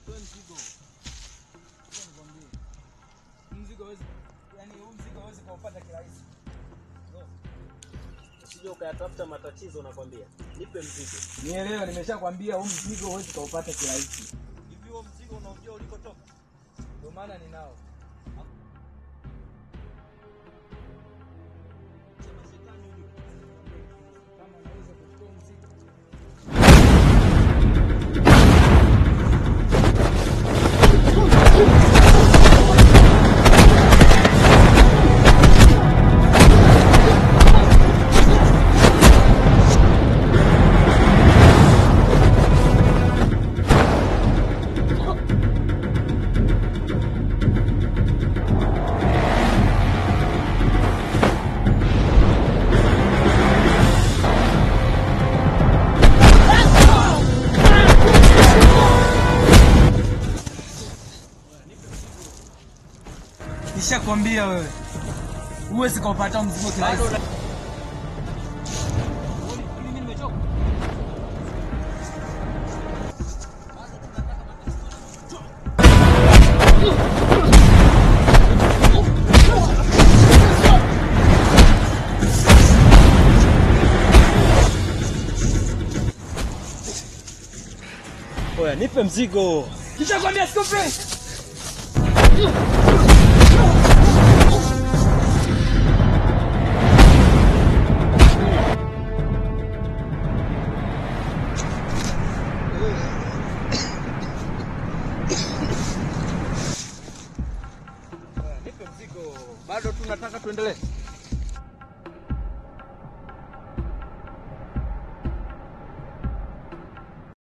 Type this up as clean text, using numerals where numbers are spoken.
mzigo. Mzigo hawezi, yani huu mzigo hawezi kuupata kirahisi. Usije ukatafuta matatizo nakwambia. Nipe mzigo. Nielewa, nimeshakwambia huu mzigo huwezi kuupata kirahisi. Hivi huo mzigo unaojua ulikotoka? Ndio maana ninao. Nishakwambia wewe. Huwezi kupata mzigo kirahisi. Mimi nimechoka. Oya, nipe mzigo. Nishakwambia sikupe. Nipe mzigo. Bado tunataka tuendelee.